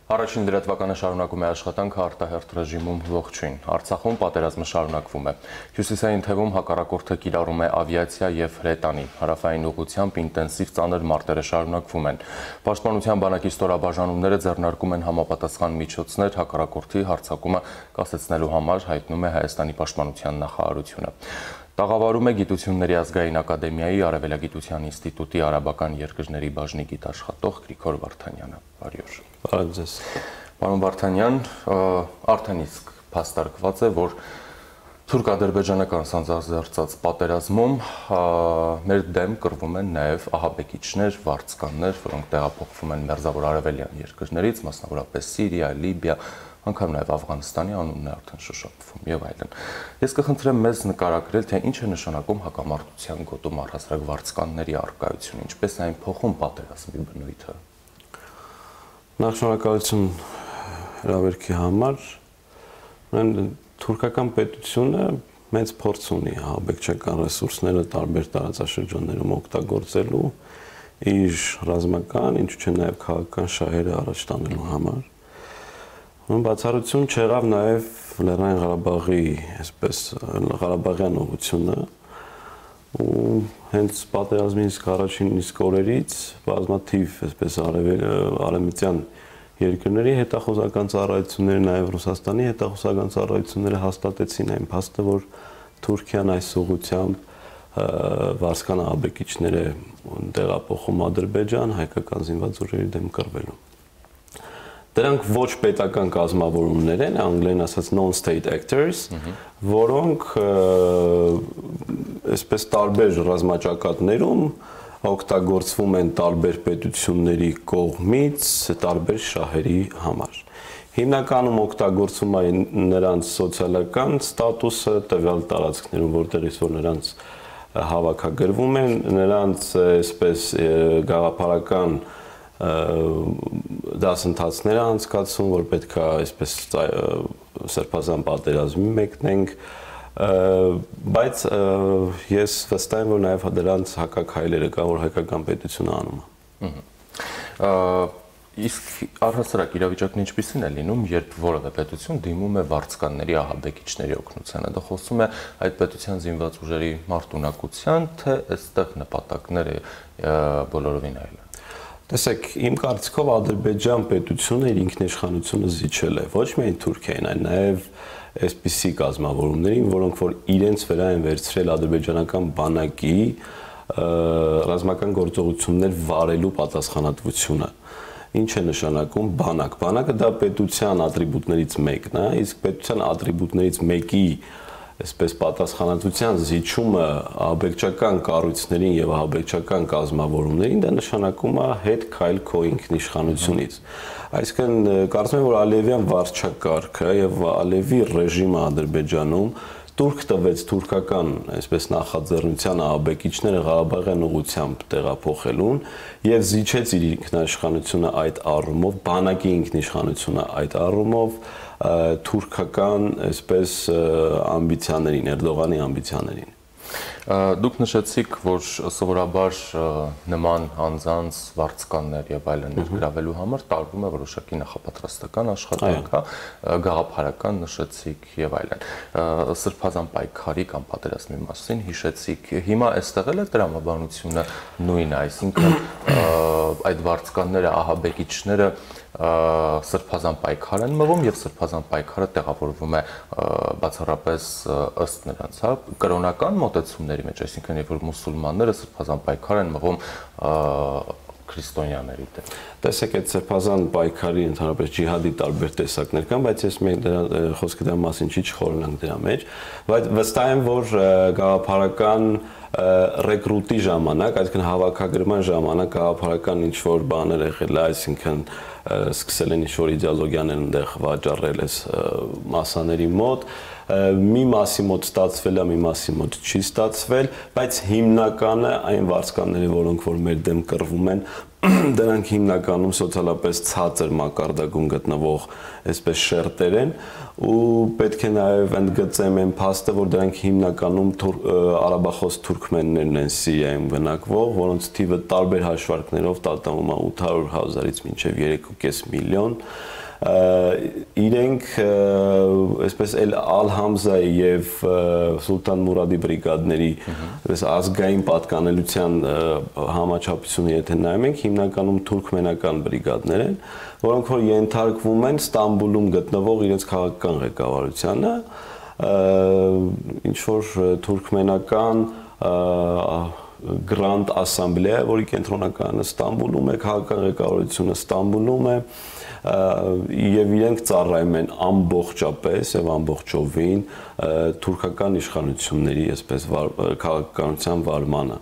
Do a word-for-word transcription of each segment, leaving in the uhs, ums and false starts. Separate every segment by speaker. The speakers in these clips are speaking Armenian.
Speaker 1: Առաջին լրատվականը շարունակում է աշխատանքը արտահերթ ռեժիմում ողջույն։ Արցախում պատերազմը շարունակվում է։ Հյուսիսային թևում հակառակորդը կիրառում է ավիացիա եւ հրետանի։ Հարավային ուղղությամբ ինտենսիվ ծանր մարտերը շարունակվում են։ Պաշտպանության բանակի ստորաբաժանումները ձեռնարկում են համապատասխան միջոցներ հակառակորդի հարձակումը կասեցնելու համար, հայտնում է Հայաստանի պաշտպանության նախարարությունը։ Տաղավարում է Գիտությունների ազգային ակադեմիայի Արևելագիտության ինստիտուտի արաբական երկրների բաժնի գիտաշխատող Գրիգոր Վարդանյանը։ Բարի օր։
Speaker 2: Բարև ձեզ։
Speaker 1: Պարոն Վարդանյան, արդեն իսկ փաստարկված է, որ թուրք-ադրբեջանական սանձազերծած պատերազմում մեր դեմ կռվում են նաև ահաբեկիչներ, վարձկաններ, որոնք տեղափոխվում են մերձավոր արևելյան երկրներից, մասնավորապես Սիրիա, Լիբիա, անգամ նաև Աֆղանստանի անունն է արդեն շոշափվում եւ այլն։ Ես կխնդրեմ մեզ նկարագրել, թե ինչ է նշանակում հակամարտության գոտում առհասարակ վարձկանների առկայությունը, ինչպես այն փոխում պատերազմի բնույթը։
Speaker 2: Նախ շնորհակալություն հրավերքի համար։ Թուրքական պետությունը մեծ փորձ ունի ահաբեկչական ռեսուրսները տարբեր տարածաշրջաններում օգտագործելու իր ռազմական, ինչու՞ չէ նաև քաղաքական շահերը առաջ տանելու համար։ Բացառություն չեղավ նաև Լեռնային Ղարաբաղի, այսպես Ղարաբաղյան ուղղությունը, ու հենց պատերազմի իսկ առաջին իսկ օրերից բազմաթիվ, այսպես արևմտյան երկրների հետախուզական ծառայությունները, նաև Ռուսաստանի հետախուզական ծառայությունները հաստատեցին այն փաստը, որ Թուրքիան այս ուղղությամբ վարձկան ահաբեկիչներ է տեղափոխում Ադրբեջան հայկական զինված ուժերի դեմ կռվելու։ Դրանք ոչ պետական կազմավորումներ են, անգլերեն ասած non-state actors, որոնք այսպես տարբեր ռազմաճակատներում օգտագործվում են տարբեր պետությունների կողմից տարբեր շահերի համար։ Հիմնականում օգտագործվում է նրանց սոցիալական ստատուսը տվյալ տարածքներում, որտեղից որ նրանց հավաքագրվում են, նրանց այսպես գաղափարական դասընթացներ անցկացում, որ պետք է այսպես սրբազան պատերազմի մեկնենք, բայց ես վստահ եմ, որ նաև դրանց հակաքայլերը կա, որ հայկական պետությունը անում է։
Speaker 1: Իսկ առհասարակ իրավիճակն ինչպիսին է լինում, երբ որևէ պետություն դիմում է վարձկանների ահաբեկիչների օգնությանը, դա խոսում է այդ պետության զինված ուժերի մարտունակության, թե այստեղ նպատակները բոլորովին այլ են։
Speaker 2: Տեսեք, իմ կարծիքով Ադրբեջան պետությունը իր ինքնիշխանությունը զիջել է, ոչ միայն Թուրքիային, այլ նաև այսպիսի կազմավորումներին, որոնք որ իրենց վրա են վերցրել ադրբեջանական բանակի ռազմական գործողություններ վարելու պատասխանատվությունը։ Ինչ է նշանակում բանակ։ Բանակը դա պետության ատրիբուտներից մեկն է, իսկ պետության ատրիբուտներից մեկի այսպես պատասխանատվության զիջումը ահաբեկչական կառույցներին եւ ահաբեկչական կազմավորումներին դա նշանակում է հետ քայլ քո ինքնիշխանությունից։ Այսինքն կարծում եմ, որ Ալիևյան վարչակարգը եւ Ալիևի ռեժիմը Ադրբեջանում թուրք տվեց թուրքական այսպես նախաձեռնության ահաբեկիչները Ղարաբաղյան ուղղությամբ տեղափոխելուն եւ զիջեց իր ինքնիշխանությունը այդ առումով, բանակի ինքնիշխանությունը այդ առումով թուրքական այսպես ամբիցիաներին, Էրդողանի ամբիցիաներին։
Speaker 1: Դուք նշեցիք, որ սովորաբար նման անձանց վարձկաններ եւ այլն ներգրավելու համար տարվում է որոշակի նախապատրաստական աշխատանք, գաղափարական նշեցիք եւ այլն։ Սրբազան պայքարի կամ պատերազմի մասին հիշեցիք։ Հիմա այստեղ էլ է տրամաբանությունը նույնը, այսինքն այդ վարձկանները, ահաբեկիչները սրբազան պայքար են մղում եւ սրբազան պայքարը տեղավորվում է բացառապես ըստ նրանց, հա, կրոնական մոտեցումների մեջ, այսինքն երբ որ մուսուլմանները սրբազան պայքար են մղում քրիստոնյաների դեմ։
Speaker 2: Տեսեք, այդ սրբազան պայքարի ընդհանրապես ջիհադի տարբեր տեսակներ կան, բայց ես մենք դրա խոսքը դրա մասին չի չխորանանք դրա մեջ, բայց վստահ եմ, որ գաղափարական ռեկրուտի ժամանակ, այսինքն հավաքագրման ժամանակ գաղափարական ինչ որ բաներ եղել, այսինքն սկսել են ինչ-որ իդեոլոգիաներ այնտեղ վաճառել այս մասաների մոտ, մի մասի մոտ ստացվել է, մի մասի մոտ չի ստացվել, բայց հիմնականը այն վարձկանները, որոնք որ մեր դեմ կռվում են, դրանք հիմնականում սոցիալապես ցածր մակարդակում գտնվող այսպես շերտեր են ու պետք է նաև ընդգծեմ այն փաստը, որ դրանք հիմնականում արաբախոս թուրքմեններն են Սիրիայում բնակվող, որոնց թիվը տարբեր հաշվարկներով տատանվում է ութ հարյուր հազարից մինչև երեք երկու կես միլիոն իրենք այսպես էլ Ալ-Համզայի եւ Սուլտան Մուրադի բրիգադների այսպես ազգային պատկանելության համաչափությունը եթե նայում ենք հիմնականում թուրքմենական բրիգադներ են որոնք որ ենթարկվում են Ստամբուլում գտնվող իրենց քաղաքական ղեկավարությանը ինչ որ թուրքմենական Grand Assembleya, որի կենտրոնականը Ստամբուլում է, քաղաքական ղեկավարությունը Ստամբուլում է եւ իրենք ծառայում են ամբողջապես եւ ամբողջովին թուրքական իշխանությունների, այսպես քաղաքականության վարմանը։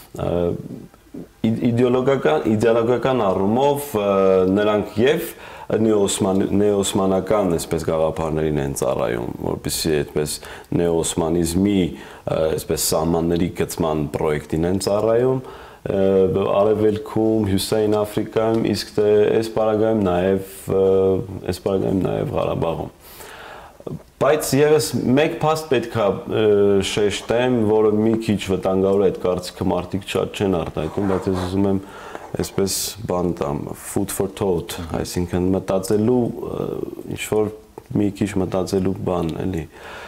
Speaker 2: Իդեոլոգիական իդեոլոգիական առումով նրանք եւ նեոսմանական այսպես գաղափարներին են ծառայում, որպեսզի այդպես նեոսմանիզմի այսպես սահմանների գծման պրոյեկտին են ծառայում Արևելքում, Հյուսիսային Աֆրիկայում, իսկ դե այս պարագայում նաև այս պարագայում նաև Ղարաբաղում։ Բայց եւս մեկ փաստ պետք է շեշտեմ, որը մի քիչ վտանգավոր է այդ կարծիքը մարդիկ շատ չեն արտահայտում, բայց ես ուզում եմ այսպես բան տամ, food for thought, այսինքն մտածելու ինչ որ մի քիչ մտածելու բան, էլի։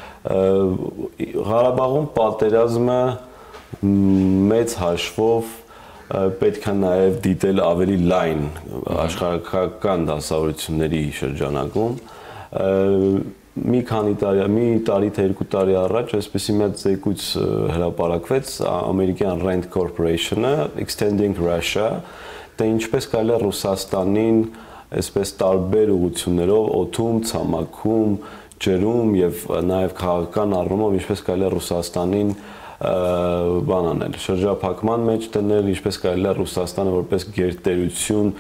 Speaker 2: Ղարաբաղում պատերազմը մեծ հաշվով պետք է նաև դիտել ավելի լայն աշխարհական դասավորությունների շրջանակում մի քանի տարի, մի տարի թե երկու տարի առաջ այսպեսի մի զեկույց հրապարակվեց ամերիկյան Rand Corporation-ը Extending Russia, թե ինչպես կարելի է Ռուսաստանին այսպես տարբեր ուղղություններով օդում, ցամաքում, ջրում եւ նաև քաղաքական առումով ինչպես կարելի է Ռուսաստանին բան անել, շրջափակման մեջ դնել, ինչպես կարելի է Ռուսաստանը որպես գերտերություն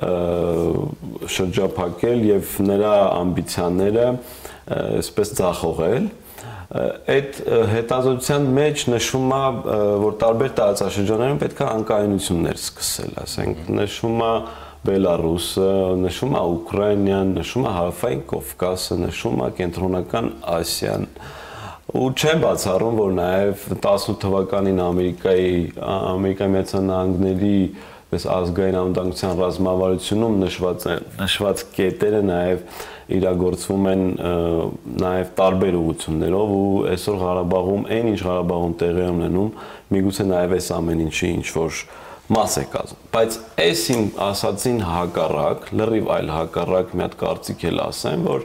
Speaker 2: շրջափակել եւ նրա ամբիցիաները այսպես ցախողել այդ հետազոտության մեջ նշվում է որ տարբեր տարածաշրջաններում պետք է անկայունություններ սկսել, ասենք նշվում է Բելարուսը, նշվում է Ուկրաինան, նշվում է Հարավային Կովկասը, նշվում է Կենտրոնական Ասիան ու չեմ բացառում որ նաև տասնութ թվականին Ամերիկայի Ամերիկայի Միացյալ Նահանգների պես ազգային անվտանգության ռազմավարությունում նշված նշված կետերը նաև իրագործվում են նաև տարբեր ուղղություններով ու այսօր Ղարաբաղում այն ինչ Ղարաբաղում տեղի է ունենում միգուցե նաև այս ամեն ինչի ինչ որ մաս է կազմում բայց այս իմ ասածին հակառակ լրիվ այլ հակառակ մի հատ կարծիք էլ ասեմ որ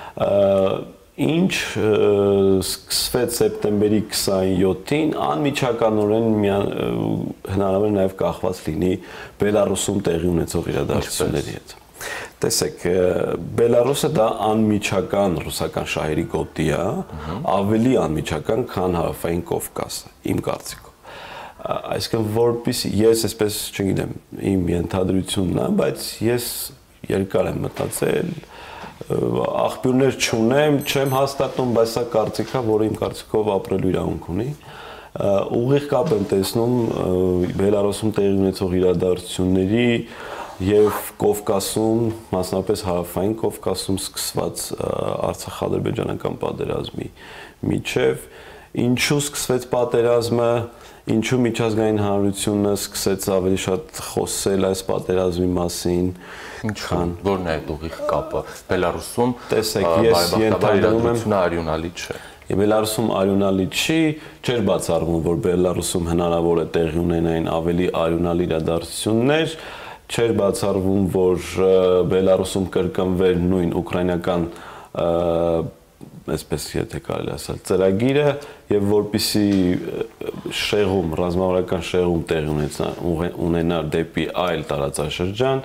Speaker 2: ինչ սկսվեց սեպտեմբերի քսանյոթին անմիջականորեն հնարավոր նաև կախված լինի Բելարուսում տեղի ունեցող իրադարձությունների հետ։ Տեսեք, Բելարուսը դա անմիջական ռուսական շահերի գոտի է, ավելի անմիջական, քան Հարավային Կովկասը, իմ կարծիքով։ Այսինքն որպես ես այսպես չգիտեմ, իմ ենթադրությունն է, բայց ես երկար եմ մտածել աղբյուրներ չունեմ, չեմ հաստատում, բայց սա կարծիք է, որը իմ կարծիքով ապրելու իրավունք ունի։ Ուղիղ կապ եմ տեսնում Բելարուսում տեղի ունեցող իրադարձությունների եւ Կովկասում, մասնապես Հարավային Կովկասում սկսված Արցախ-ադրբեջանական պատերազմի միջև, ինչու սկսվեց պատերազմը, ինչու միջազգային հանրությունը սկսեց ավելի շատ խոսել այս պատերազմի մասին,
Speaker 1: ինչքան որն է այդ ուղիղ կապը Բելարուսում
Speaker 2: տեսեք ես ենթադրում եմ
Speaker 1: արյունալի չէ
Speaker 2: Բելարուսում արյունալի չի չէր բացառվում որ Բելարուսում հնարավոր է տեղի ունենային ավելի արյունալի իրադարձություններ չէր բացառվում որ Բելարուսում կրկնվեր նույն ուկրաինական այսպես եթե կարելի ասել ծրագիրը եւ որպիսի շեղում ռազմավարական շեղում տեղի ունենար դեպի այլ տարածաշրջան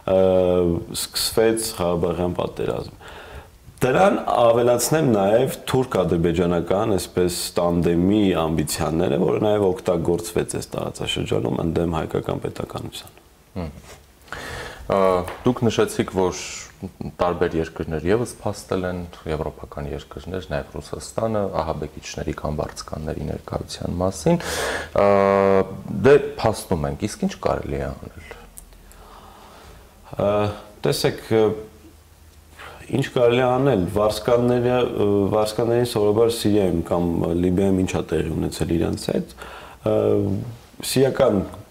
Speaker 2: սկսվեց Ղարաբաղյան պատերազմ։ Դրան ավելացնեմ նաև թուրք-ադրբեջանական այսպես տանդեմի ամբիցիաները, որը նաև օգտագործվեց այս տարածաշրջանում ընդդեմ հայկական պետականության։
Speaker 1: Դուք նշեցիք, որ տարբեր երկրներ եւս փաստել են, եվրոպական երկրներ, նաև Ռուսաստանը, ահաբեկիչների կամ վարձկանների ներկայության մասին։ Դե փաստում ենք, իսկ ինչ կարելի է անել։
Speaker 2: Տեսեք, ինչ կարելի է անել, վարձկանները, վարձկաններին սովորաբար Սիրիայում կամ Լիբիայում ինչ է տեղի ունեցել իրենց հետ, սիրիական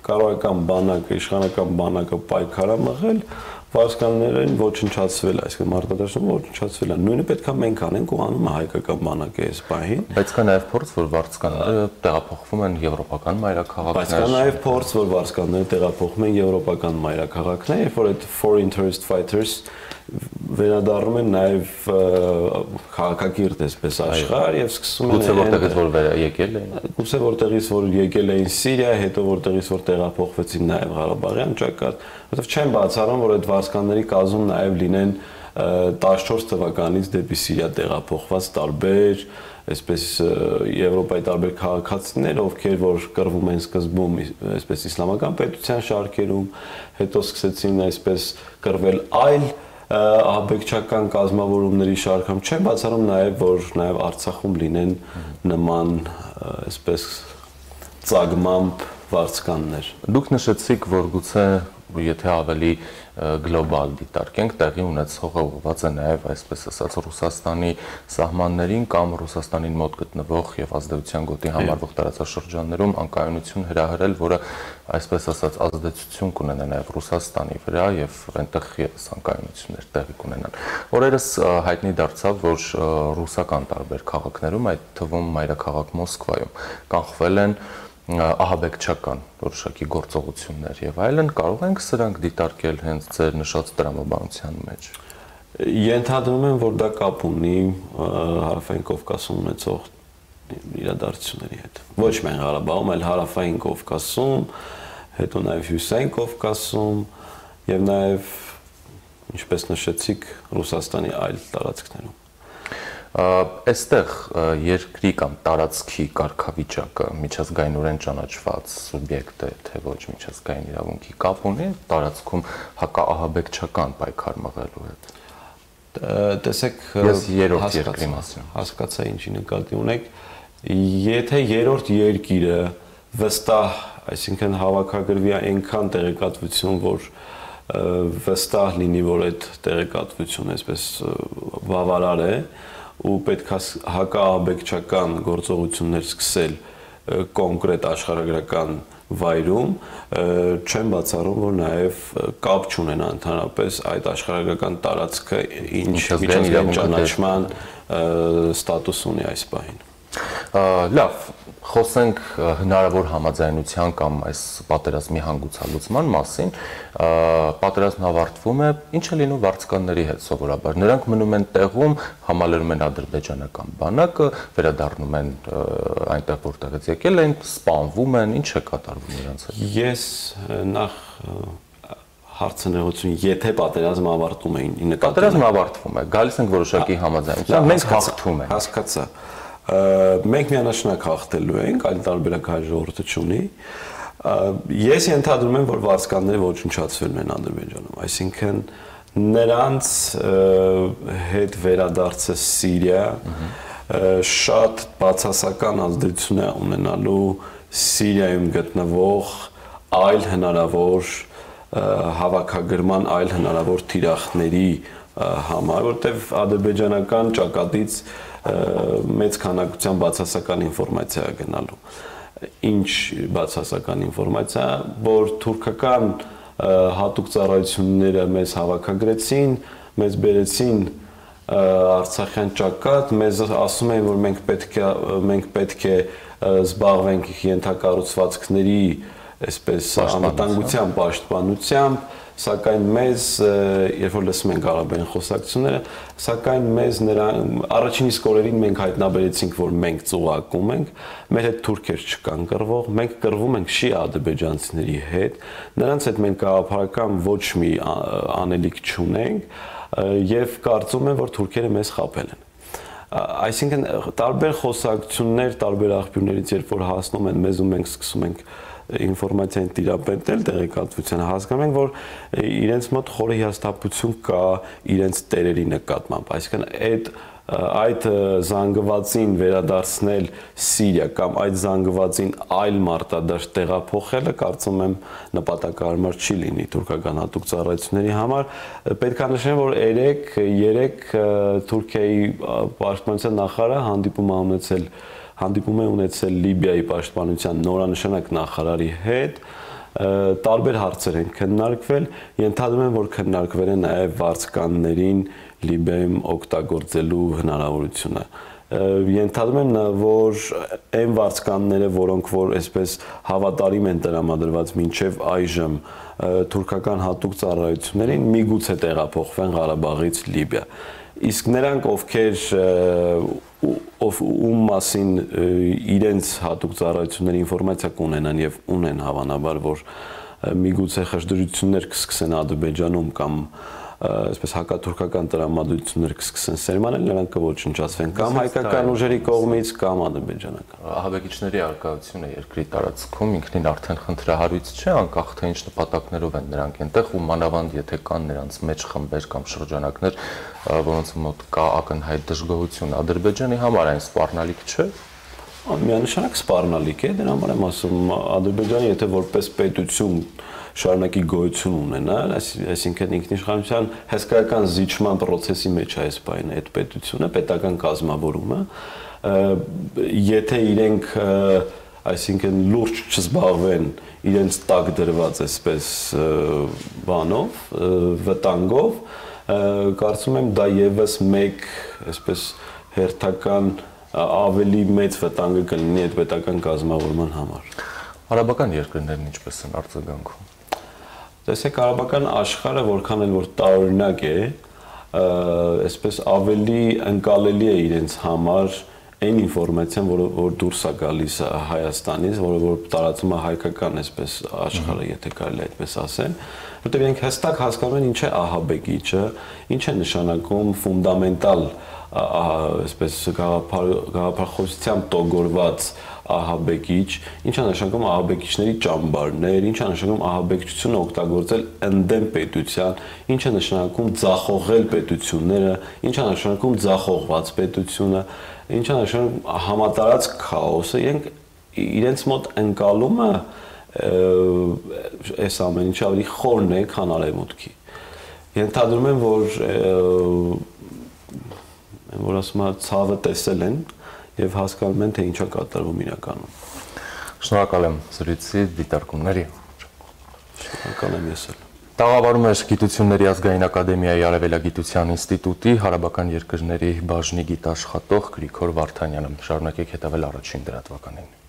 Speaker 2: կառավարական բանակը, իշխանական բանակը պայքար է մղել, վարձկաններն ոչնչացվել է, այսինքն մարտադաշտում ոչնչացվել է։ Նույնը պետք է մենք անենք ու անում է հայկական բանակը այս պահին։
Speaker 1: Բայց կա նաև փորձ, որ վարձկանները տեղափոխվում են եվրոպական մայրաքաղաքներ։
Speaker 2: Բայց կա նաև փորձ, որ վարձկանները տեղափոխվում են եվրոպական մայրաքաղաքներ, երբ որ այդ foreign interest fighters վերադառնում են նաև քաղաքակիրթ այսպես աշխարհ եւ սկսում են
Speaker 1: գուցե որտեղից որ եկել են
Speaker 2: գուցե որտեղից որ եկել էին Սիրիա, հետո որտեղից որ տեղափոխվեցին նաև Ղարաբաղյան ճակատ, որովհետեւ չեն բացառում, որ այդ վարձկանների կազմում նաև լինեն տասնչորս թվականից դեպի Սիրիա տեղափոխված տարբեր այսպես Եվրոպայի տարբեր քաղաքացիներ, ովքեր որ կռվում են սկզբում այսպես իսլամական պետության շարքերում, հետո սկսեցին այսպես կռվել այլ ահաբեկչական կազմավորումների շարքում, չեն բացառում նաև, որ նաև Արցախում լինեն նման այսպես ծագմամբ վարձկաններ։
Speaker 1: Դուք նշեցիք, որ գուցե եթե ավելի գլոբալ դիտարկենք, տեղի ունեցողը ուղղված է նաև այսպես ասած Ռուսաստանի սահմաններին կամ Ռուսաստանին մոտ գտնվող եւ ազդեցության գոտի համարվող տարածաշրջաններում անկայունություն հրահրել, որը այսպես ասած ազդեցություն կունենա նաև Ռուսաստանի վրա եւ այնտեղ եւս անկայունություններ տեղի կունենան։ Օրերս հայտնի դարձավ, որ ռուսական տարբեր քաղաքներում, այդ թվում մայրաքաղաք Մոսկվայում, կանխվել են ահաբեկչական որոշակի գործողություններ եւ այլն, կարող ենք սրանք դիտարկել հենց ձեր նշած տրամաբանության մեջ։
Speaker 2: Ենթադրում եմ, որ դա կապ ունի Հարավային Կովկասում ունեցող իրադարձությունների հետ։ Ոչ միայն Ղարաբաղում, այլ Հարավային Կովկասում, հետո նաեւ Հյուսիսային Կովկասում եւ նաեւ, ինչպես նշեցիք, Ռուսաստանի այլ տարածքներում։
Speaker 1: Այստեղ երկրի կամ տարածքի կարգավիճակը միջազգայինորեն ճանաչված սուբյեկտ է, թե ոչ միջազգային իրավունքի կապ ունի տարածքում հակաահաբեկչական պայքար մղելու հետ։
Speaker 2: Տեսեք,
Speaker 1: ես երրորդ երկրի մասին
Speaker 2: հասկացա ինչի նկատի ունեք, եթե երրորդ երկիրը վստահ, այսինքն հավաքագրվի այնքան տեղեկատվություն, որ վստահ լինի, որ այդ տեղեկատվությունը այսպես բավարար է, ու պետք է հակաահաբեկչական գործողություններ սկսել կոնկրետ աշխարհագրական վայրում, չեմ բացառում, որ նաև կապ չունենա ընդհանրապես այդ աշխարհագրական տարածքը ինչ միջազգային ճանաչման ստատուս ունի այս պահին։
Speaker 1: Լավ, խոսենք հնարավոր համաձայնության կամ այս պատերազմի հանգուցալուծման մասին։ Պատերազմն ավարտվում է, ինչ է լինում վարձկանների հետ սովորաբար։ Նրանք մնում են տեղում, համալրում են ադրբեջանական բանակը, վերադառնում են այնտեղ, որտեղից եկել են, սպանվում են, ինչ է կատարվում նրանց հետ։
Speaker 2: Ես նախ հարցնեղություն, եթե պատերազմը ավարտում է, նկատի
Speaker 1: պատերազմը ավարտվում է, գալիս ենք որոշակի համաձայնության, մենք հաղթում ենք։
Speaker 2: Հասկացա։ Մենք միանշանակ հաղթելու ենք, այլ տարբերակ հայ ժողովուրդը չունի։ Ես ենթադրում եմ, որ վարձկանները ոչնչացվել են Ադրբեջանում, այսինքն նրանց հետ վերադարձը Սիրիա շատ բացասական ազդեցություն է ունենալու Սիրիայում գտնվող այլ հնարավոր հավաքագրման, այլ հնարավոր թիրախների համար, որտեղ ադրբեջանական ճակատից մեծ քանակության բացասական ինֆորմացիա է գնալու։ Ինչ բացասական ինֆորմացիա, որ թուրքական հատուկ ծառայությունները մեզ հավաքագրեցին, մեզ բերեցին Արցախյան ճակատ, մեզ ասում են, որ մենք պետք է մենք պետք է զբաղվենք ենթակառուցվածքների այսպես անվտանգության պաշտպանությամբ, սակայն մեզ, երբ որ լսում ենք Ղարաբաղյան խոսակցությունները, սակայն մեզ նրան առաջին իսկ օրերին մենք հայտնաբերեցինք, որ մենք ծուղակում ենք, մեր հետ թուրքեր չկան կռվող, մենք կռվում ենք շիա ադրբեջանցիների հետ, նրանց հետ մենք գաղափարական ոչ մի անելիք չունենք եւ կարծում եմ, որ թուրքերը մեզ խաբել են։ Այսինքն տարբեր խոսակցություններ, տարբեր աղբյուրներից երբ որ հասնում են մեզ ու մենք սկսում ենք ինֆորմացիան տիրապետել տեղեկատվությանը, հասկանում ենք, որ իրենց մոտ խորը հիասթափություն կա իրենց տերերի նկատմամբ, այսինքն այդ այդ զանգվածին վերադարձնել Սիրիա կամ այդ զանգվածին այլ մարտադաշտ տեղափոխելը կարծում եմ նպատակահարմար չի լինի թուրքական հատուկ ծառայությունների համար։ Պետք է նշեմ, որ երեք Թուրքիայի պաշտպանության նախարարը հանդիպում է ունեցել հանդիպում է ունեցել Լիբիայի պաշտպանության նորանշանակ նախարարի հետ, տարբեր հարցեր են քննարկվել, ենթադրում եմ, որ քննարկվել է նաև վարձկաններին Լիբիայում օգտագործելու հնարավորությունը։ Ենթադրում եմ, որ այն վարձկանները, որոնք որ այսպես հավատարիմ են տրամադրված մինչև այժմ թուրքական հատուկ ծառայություններին, միգուցե տեղափոխվեն Ղարաբաղից Լիբիա։ Իսկ նրանք, ովքեր ով ում մասին իրենց հատուկ ծառայությունների ինֆորմացիա կունենան եւ ունեն հավանաբար, որ միգուցե խժդրություններ կսկսեն Ադրբեջանում կամ այսպես հակաթուրքական տրամադրություններ կսկսեն սերմանել, նրանք կոչնչացվեն կամ հայկական ուժերի կողմից կամ ադրբեջանական։
Speaker 1: Ահաբեկիչների արկայությունը երկրի տարածքում ինքնին արդեն խնդրահարույց չէ, անկախ թե ինչ նպատակներով են նրանք այնտեղ, ու մանավանդ եթե կան նրանց մեջ խմբեր կամ շրջանակներ, որոնց մոտ կա ակնհայտ դժգոհություն, Ադրբեջանի համար այն սպառնալիք չէ։
Speaker 2: Միանշանակ սպառնալիք է, դրա համար եմ ասում, Ադրբեջանը եթե որպես պետություն շարունակի գոյություն ունենալ, այսինքն ինքնիշխանության հսկայական զիջման process-ի մեջ է այս բանը, այդ պետությունը, պետական կազմավորումը, եթե իրենք, այսինքն լուրջ չզբաղվեն իրենց տակ դրված այսպես բանով, վտանգով, կարծում եմ դա եւս մեկ այսպես հերթական ավելի մեծ վտանգը կլինի այդ պետական կազմավորման համար։
Speaker 1: Արաբական երկրներն ինչպես են արձագանքում։
Speaker 2: Տեսեք, արաբական աշխարհը որքան էլ որ տարօրինակ է, այսպես ավելի ընկալելի է իրենց համար այն ինֆորմացիան, որը որ դուրս է գալիս Հայաստանից, որը որ տարածում է հայկական այսպես աշխարհը, եթե կարելի է այդպես ասել, որտեղ իրենք հստակ հասկանում են ինչ է ահաբեկիչը, ինչ է նշանակում ֆունդամենտալ այսպես գաղափարախոսությամբ տոգորված ահաբեկիչ, ինչ է նշանակում ահաբեկիչների ճամբարներ, ինչ է նշանակում ահաբեկչությունը օգտագործել ընդդեմ պետության, ինչ է նշանակում ձախողել պետությունները, ինչ է նշանակում ձախողված պետությունը, ինչ է նշանակում համատարած քաոսը, իրենք իրենց մոտ ընկալումը այս ամեն ինչը ավելի խորն է, քան արևմուտքի։ Ենթադրում եմ, որ որ ասում եմ ցավը տեսել են եւ հասկանում են թե ինչա կատարվում իրականում։
Speaker 1: Շնորհակալ եմ զրույցի դիտարկումների։
Speaker 2: Շնորհակալ եմ ես էլ։
Speaker 1: Տաղավարում էր Գիտությունների ազգային ակադեմիայի Արևելագիտության ինստիտուտի հարաբական երկրների բաժնի գիտաշխատող Գրիգոր Վարդանյանը։ Շարունակեք հետևել առաջին դրատվականին։